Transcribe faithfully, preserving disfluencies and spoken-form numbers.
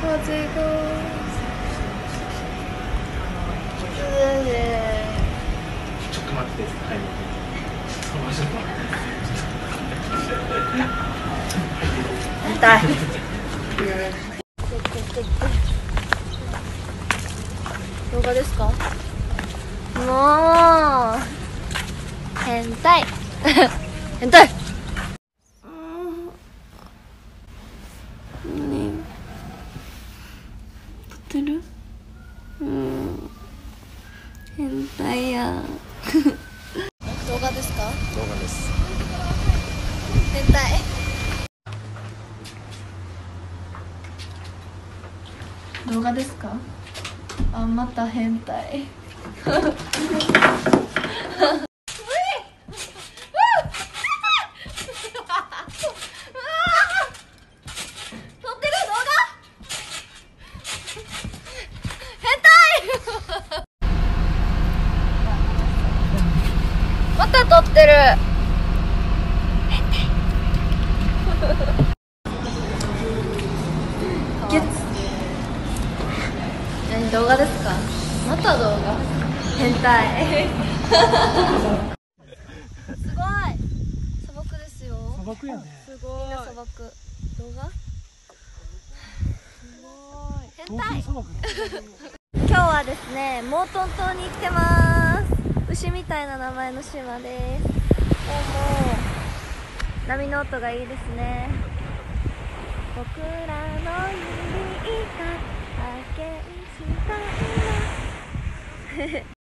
風がちょっと待って、はい。 痛い。動画ですか？もう変態変態。何撮ってる？うん変態や動画ですか？ 動画です。 変態。動画ですか？あ、また変態また撮ってる。ゲッツ。何動画ですか？また動画。変態。すごい。砂漠ですよ。 砂漠やね。 すごい。みんな砂漠。動画？すごい。変態。今日はですね、モートン島に来てます。牛みたいな名前の島です。もう波の音がいいですね。僕らの指が発見したいな